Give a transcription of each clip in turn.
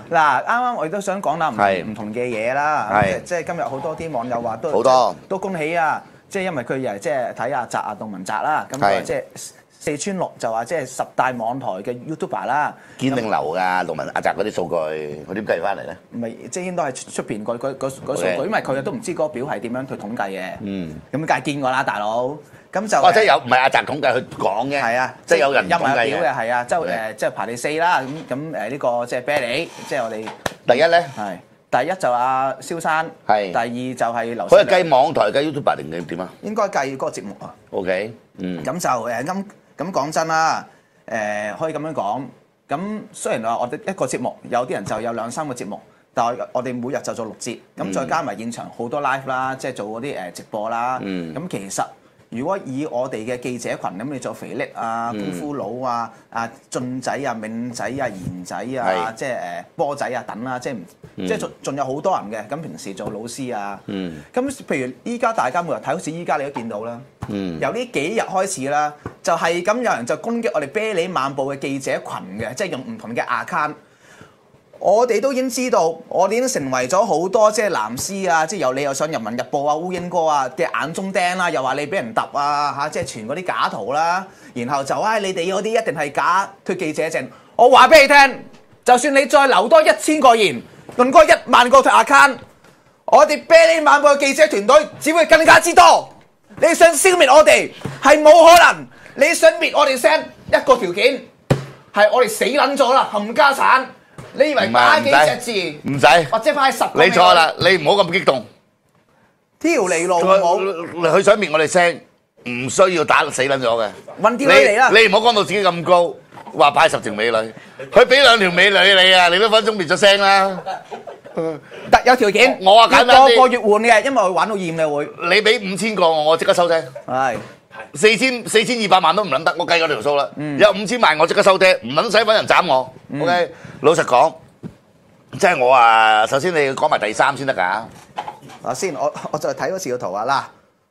嗱，啱啱我亦都想講啦，唔同嘅嘢啦，即係今日好多啲網友話都恭喜啊！即係因為佢又係即係睇阿澤啊杜汶澤啦，咁即係四川六就話即係10大網台嘅 YouTuber 啦， 堅定流㗎，杜汶澤嗰啲數據，佢點計翻嚟咧？ 唔係即係應該係出邊個數據，因為佢都唔知嗰個表係點樣去統計嘅。咁梗係見過啦，大佬。咁就即係有唔係阿澤統計，佢講嘅。係啊，即係有人統計嘅。係啊，即係排第4啦。咁呢個即係啤梨，即係我哋第一咧。 係。第一就阿蕭山，第二就係劉。 佢係計網台計 YouTuber 定點啊？ 應該計嗰個節目啊。 OK， 咁就咁講真啦，可以咁樣講。咁雖然話我哋一個節目有啲人就有2、3個節目，但係我哋每日就做6節，咁再加埋現場好多 live 啦，即係做嗰啲直播啦。咁其實如果以我哋嘅記者群，咁你做肥力啊、功夫佬啊、俊仔啊、銘仔啊、賢仔啊，即係波仔啊等啦，即係仲有好多人嘅。咁平時做老師啊，咁譬如依家大家每日睇，好似依家你都見到啦。由呢幾日開始啦，就係咁有人就攻擊我哋啤梨漫步嘅記者群嘅，即係用唔同嘅 account。我哋都已經知道，我哋已經成為咗好多即係藍絲啊，即係由你又上《人民日報》啊、烏蠅哥啊嘅眼中釘啦，又話你俾人揼啊嚇，即係傳嗰啲假圖啦，然後就你哋嗰啲一定係假推記者證。我話俾你聽，就算你再留多1000個言，用嗰1萬個推 account， 我哋啤梨漫步嘅記者團隊只會更加之多。你想消滅我哋係冇可能，你想滅我哋聲一個條件係我哋死撚咗啦，冚家產。你以為打幾隻字？ 唔使， 或者派10個？ 你錯啦，你唔好咁激動。 條離路冇， 佢想滅我哋聲，唔需要打死撚咗嘅。 揾條女嚟啦！ 你唔好講到自己咁高，話派10條美女，佢俾2條美女你啊，你都分鐘滅咗聲啦。 但有條件， 我話簡單啲， 個月換嘅，因為佢玩到厭嘅會。 你俾5000個我即刻收聲。 係。 4200萬都唔撚得，我計過條數啦。有5000萬我即刻收爹，唔撚使揾人斬我。OK， 老實講，即係我首先你要講埋第3先得㗎。 先，我再睇多次個圖啊嗱。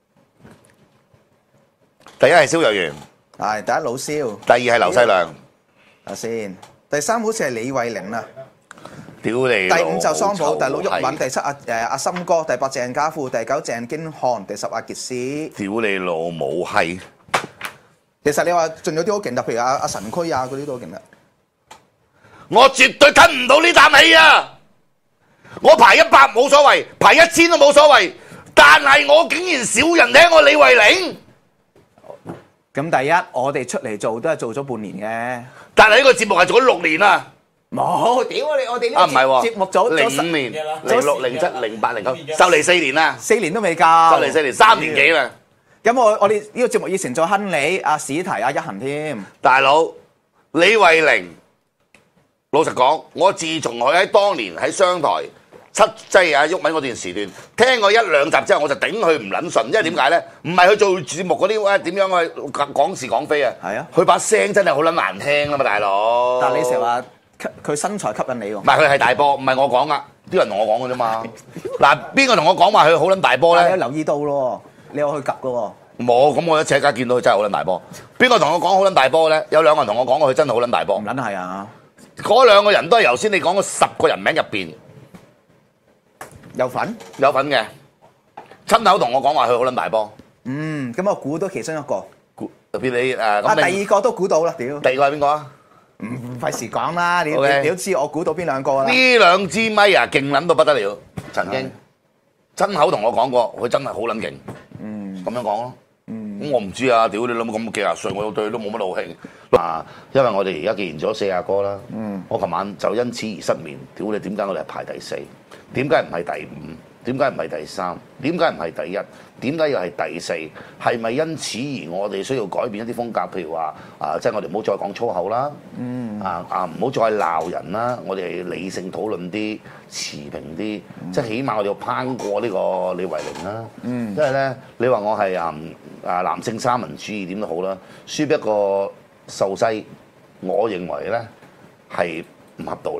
第一係蕭若元， 係第一老蕭。 第2係劉細良。 先，第3好似係李慧玲啊。 屌你！ 第5就桑普，第6毓民，第7阿森哥，第8鄭家富，第9鄭經翰，第10阿傑斯。 屌你老母閪！ 其實你話仲有啲好勁，譬如阿神區啊嗰啲都好勁啦。 我絕對吞唔到呢啖氣啊！我排100冇所謂，排1000都冇所謂，但係我竟然少人聽我李慧玲。 咁第一，我哋出嚟做都係做咗半年嘅， 但係呢個節目係做咗6年啊！ 冇，屌你！我哋呢個節目組 05年、06、07、08、09，就嚟4年啦 ，4年都未夠， 就嚟4年3年幾啦。 咁我哋呢個節目以前做亨利、阿史提、阿一恒添。 大佬李慧玲，老實講，我自從佢喺當年喺商台即係阿毓民嗰段時段，聽過1、2集之後，我就頂佢唔撚順，因為點解咧？唔係佢做節目嗰啲點樣去講是講非啊？係啊，佢把聲真係好撚難聽啦嘛，大佬。 但係你成日話佢身材吸引你喎？唔係佢係大波，唔係我講噶，啲人同我講嘅啫嘛。嗱，邊個同我講話佢好撚大波咧？ 你有留意到咯，你有去及嘅喎。 冇，咁我一次喺街見到佢真係好撚大波。邊個同我講好撚大波咧？有2個人同我講過佢真係好撚大波。 唔撚係啊！ 嗰2個人都係頭先你講嘅10個人名入邊有份嘅，親口同我講話佢好撚大波。 咁我估到其中一個。 譬如你第2個都估到啦，屌！ 第2個係邊個啊？ 唔費事講啦，你都知我估到邊2個啦。 呢2支咪啊，勁撚到不得了，曾經親口同我講過，佢真係好撚勁。咁樣講咯。咁我唔知啊，屌你老母咁幾廿歲，我對佢都冇乜怒氣。因為我哋而家既然咗40個啦，我琴晚就因此而失眠。屌你，點解我哋係排第4？點解唔係第5？點解唔係第3？點解唔係第1？點解又係第4？係咪因此而我哋需要改變一啲風格？譬如話即係我哋唔好再講粗口啦，唔好再鬧人啦，我哋理性討論啲，持平啲，即係起碼我哋要攀過呢個李慧玲啦。因為咧，你話我係男性三民主義點都好啦，輸俾一個瘦西，我認為咧係唔合道理嘅。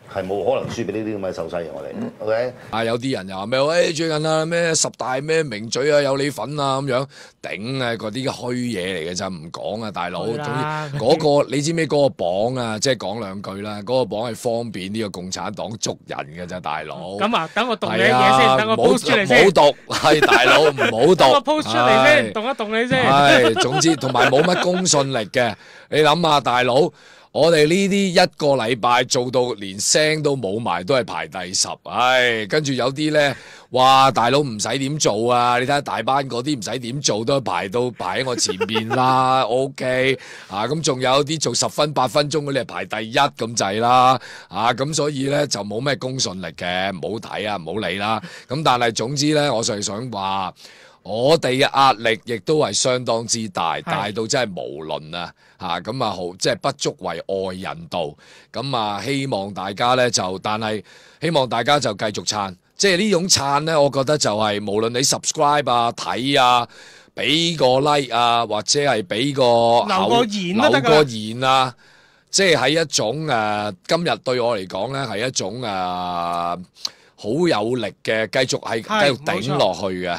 係冇可能輸俾呢啲咁嘅手勢嘅我哋。OK， 有啲人又話咩？喂，最近啊咩10大咩名嘴啊有你份啊咁樣，頂啊嗰啲虛嘢嚟嘅咋，唔講啊大佬。總之嗰個你知唔知嗰個榜啊？即係講兩句啦，嗰個榜係方便呢個共產黨捉人嘅咋，大佬。 咁啊，等我讀你嘢先，等我 post 出嚟先。 唔好讀，係大佬唔好讀。 等我 post 出嚟先，動一動你先。 係，總之同埋冇乜公信力嘅，你諗下大佬。我哋呢啲一個禮拜做到連聲都冇埋，都係排第10。唉，跟住有啲呢，哇！大佬唔使點做啊！你睇下大班嗰啲唔使點做都排喺我前面啦。OK 啊，咁仲有啲做10分8分鐘嗰啲係排第1咁滯啦。啊，咁所以呢，就冇咩公信力嘅，唔好睇啊，唔好理啦。咁但係總之呢，我就係想話。我哋嘅壓力亦都係相當之大，大到真係無論啊嚇咁啊好，即係不足為外人道。咁啊，希望大家呢，但係希望大家就繼續撐，即係呢種撐呢，我覺得就係無論你 subscribe 啊、睇啊、俾個 like 啊，或者係俾個留個言啊，即係喺一種今日對我嚟講呢，係一種好有力嘅，繼續頂落去嘅。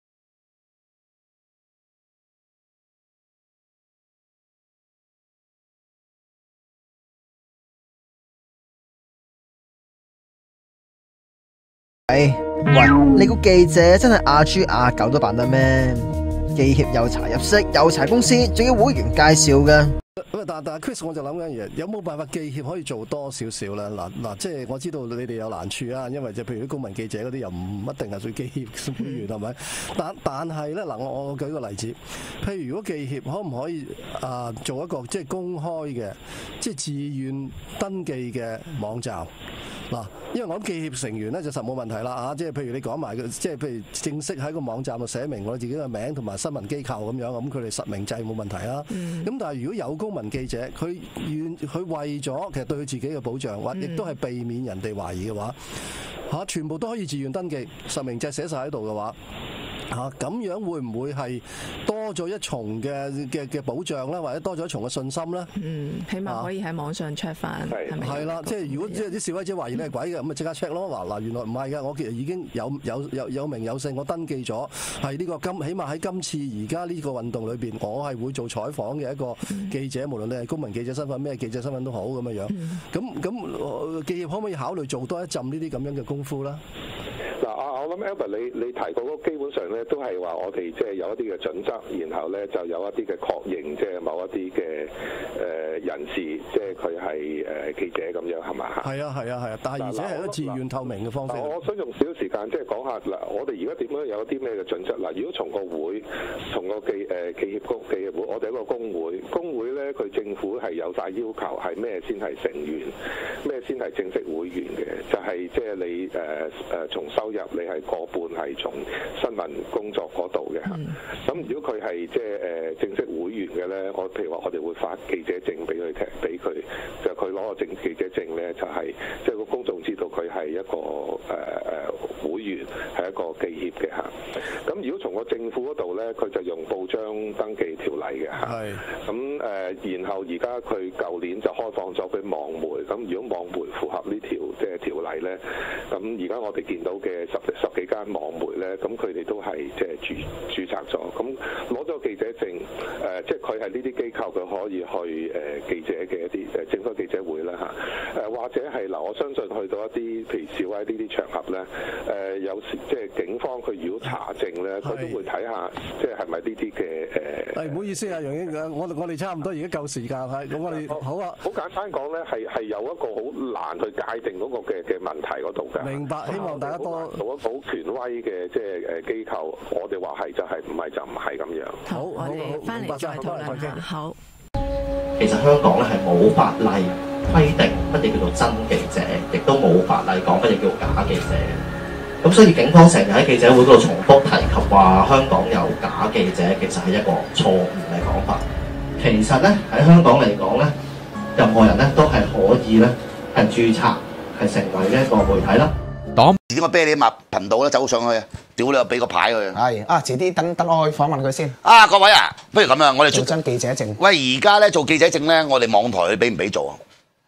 喂，你估記者真係阿豬阿狗都扮得咩？記協又查入息，又查公司，仲要會員介紹嘅。 咁但係 Chris， 我就諗緊嘢，有冇辦法記協可以做多少少咧？嗱，即係我知道你哋有難處啊，因為即係譬如啲公民記者嗰啲又唔一定係屬於記協會員係咪？但係咧嗱，我舉個例子，譬如如果記協可唔可以做一個即係公開嘅，即係自願登記嘅網站？嗱，因為我諗記協成員咧就實冇問題啦嚇，即係譬如你講埋即係譬如正式喺個網站度寫明我自己嘅名同埋新聞機構咁樣，咁佢哋實名制冇問題啦。咁但係如果有公民記者，佢為咗其實對佢自己嘅保障，或亦都係避免人哋懷疑嘅話，全部都可以自願登記，實名制寫晒喺度嘅話。咁樣會唔會係多咗一重嘅保障咧，或者多咗一重嘅信心咧？ 起碼可以喺網上 check 翻，係咪？ 係啦，即係如果即係啲示威者懷疑你係鬼嘅，咁咪即刻 check 咯。嗱，原來唔係㗎，我其實已經有名有姓，我登記咗係呢個起碼喺今次而家呢個運動裏邊，我係會做採訪嘅一個記者，無論你係公民記者身份、咩記者身份都好咁樣樣。咁記協可唔可以考慮做多一陣呢啲咁樣嘅功夫咧？ 嗱，我諗 Albert 你提過嗰基本上咧都係話我哋即係有一啲嘅準則，然後咧就有一啲嘅確認，即係某一啲嘅人士，即係佢係記者咁樣係嘛嚇？係啊，但係而且係一個自願透明嘅方式。我想用少少時間即係講下嗱，我哋而家點樣有啲咩嘅準則嗱？如果從個會，從個記協會，我哋一個工會咧，佢政府係有晒要求，係咩先係成員，咩先係正式會員嘅，就係即係你從收入你係過半係從新聞工作嗰度嘅嚇。咁如果佢係即係正式會員嘅咧，譬如話我哋會發記者證俾佢，就佢攞個記者證咧，就係即係個公眾知道佢係一個會員，係一個記協嘅嚇。咁如果從個政府嗰度咧，佢就用報章登記條例嘅嚇。咁然後而家佢舊年就開放咗俾網媒。咁如果網媒符合呢條即係條例咧，咁而家我哋見到嘅十幾間網媒咧，咁佢哋都係即係註冊咗。咁攞咗記者證，即係佢係呢啲機構，佢可以去記者嘅一啲政府記者會啦嚇。或者係嗱，我相信去到一啲譬如示威呢啲場合咧，有時即係警方佢如果查證咧，佢都會睇下即係咪呢啲嘅。唔好意思啊，楊英，我哋差唔多而家夠時間係，咁我哋好啊。好簡單講咧，係有一個好難去界定嗰個嘅問題嗰度㗎。明白，希望大家多做一個好權威嘅即係機構，我哋話係就係，唔係就唔係咁樣。好，我哋翻嚟再討論下。好。 其實香港咧係冇法例規定乜嘢叫做真記者，亦都冇法例講乜嘢叫假記者。咁所以警方成日喺記者會嗰度重複提及話香港有假記者，其實係一個錯誤嘅講法。其實咧喺香港嚟講咧，任何人咧都係可以咧係註冊係成為呢一個媒體啦。 點解啤梨麥頻道咧走上去？屌你又俾個牌佢。 係遲啲等我去訪問佢先。 各位啊，不如咁啊，我哋做真記者證。 喂，而家咧做記者證咧，我哋網台佢俾唔俾做啊？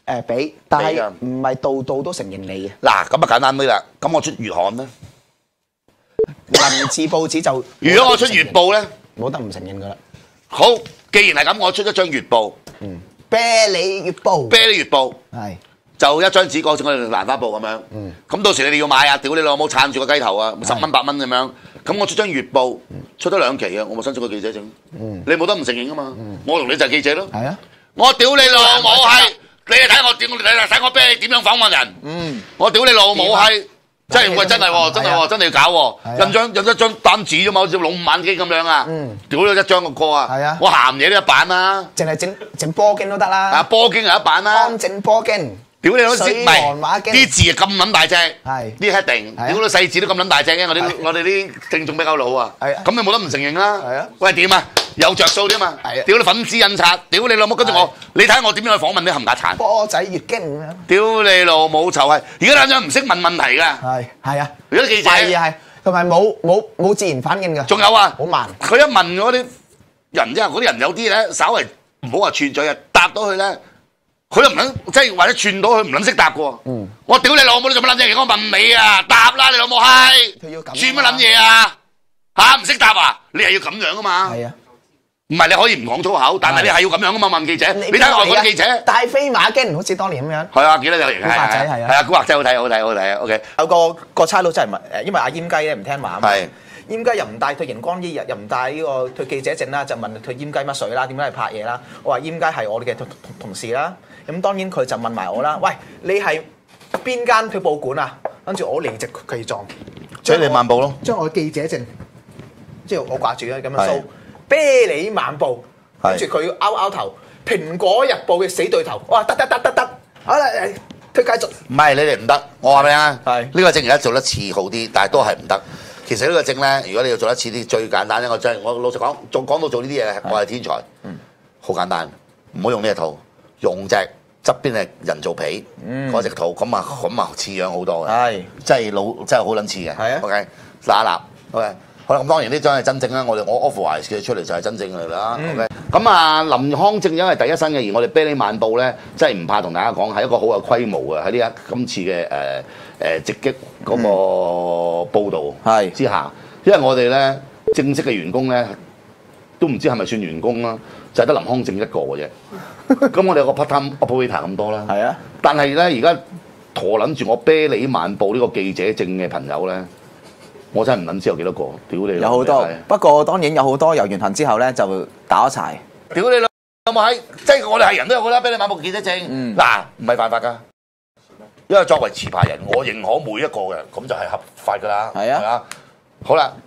俾，但係唔係度度都承認你嘅。 嗱，咁啊簡單啲啦，咁我出月刊咧， 文字報紙就如果我出月報咧， 冇得唔承認噶啦。 好，既然係咁，我出一張月報， 啤梨月報， 啤梨月報係就一張紙，好似我哋蘭花報咁樣。咁到時你哋要買啊，屌你老母撐住個雞頭啊，10蚊8蚊咁樣。咁我出張月報，出咗2期啊，我咪申請個記者證。你冇得唔承認噶嘛？我同你就係記者咯。 係啊， 我屌你老母係，你哋睇我點，你哋睇我啤梨點樣訪問人。我屌你老母係。真係喂，真係喎，真係喎，真係要搞喎！印一張單紙啫嘛，好似老五晚機咁樣啊！屌你一張個歌啊！我鹹嘢都一版啦， 淨係整波經都得啦。 啊，波經係一版啦， 安整波經。 屌你老師， 水岸話經啲字係咁撚大隻， 係啲 heading，屌你細字都咁撚大隻嘅，我哋啲聽眾比較老啊，咁你冇得唔承認啦。係啊，喂點啊？有着數啲嘛？係啊！屌你粉絲印刷，屌你老母！跟住我，你睇我點樣去訪問啲冚家鏟？ 波仔月經咁樣。 屌你老母臭係！而家啲人唔識問問題㗎。 係啊！ 而家啲記者係同埋冇自然反應㗎。 仲有啊， 好慢。 佢一問嗰啲人之後，嗰啲人有啲咧，稍為唔好話串嘴啊，答到佢咧，佢又唔撚，即係或者串到佢唔撚識答嘅喎。我屌你老母，你做乜撚嘢？我問你啊，答啦你老母閪！ 佢要咁。 串乜撚嘢啊？嚇唔識答啊？你係要咁樣啊嘛？ 係啊。 唔係你可以唔講粗口，但係你係要咁樣啊嘛問記者。你睇外國啲記者大飛馬經，好似當年咁樣。係啊，記得有型。 古惑仔係啊。 係啊，古惑仔好睇，好睇，好睇啊。OK。 有個差佬真係問因為阿閹雞咧唔聽話啊嘛。 係。 閹雞又唔帶退熒光衣，又唔帶呢個退記者證啦，就問佢閹雞乜水啦，點解嚟拍嘢啦？我話閹雞係我哋嘅同事啦。咁當然佢就問埋我啦，喂，你係邊間退報館啊？跟住我理直氣壯， 啤梨晚報咯， 將我嘅記者證，即係我掛住咧咁樣 show 啤梨晚報，跟住佢拗頭，蘋果日報嘅死對頭，我話得，好啦，推介續。 唔係你哋唔得，我話俾你啊，呢個證而家做得似好啲，但係都係唔得。其實呢個證咧，如果你要做得似啲，最簡單咧，我老實講，講到做呢啲嘢，我係天才，好簡單，唔好用呢一套，用隻側邊係人造皮嗰隻套，咁啊似樣好多嘅，真係好撚似嘅。OK， 嗱一立 OK。好啦，咁當然呢張係真正啦，我 offer 嘅出嚟就係真正嘅啦。OK， 咁啊林康正因為第一身嘅，而我哋啤梨晚報咧，真係唔怕同大家講，係一個好有規模嘅喺呢今次嘅直擊嗰個報導之下，因為我哋咧正式嘅員工咧都唔知係咪算員工啦，就係得林康正一個嘅啫。咁我哋有個 part-time operator 咁多啦。係啊，但係咧而家陀撚住我啤梨晚報呢個記者證嘅朋友咧。我真係唔撚知有幾多個，屌你！ 有好多，不過當然有好多遊完行之後咧就打咗柴。 屌你老母閪！即係我哋係人都有個啦，俾你買部記者證。嗱，唔係犯法㗎，因為作為持牌人，我認可每一個嘅，咁就係合法㗎啦。係啊，好啦，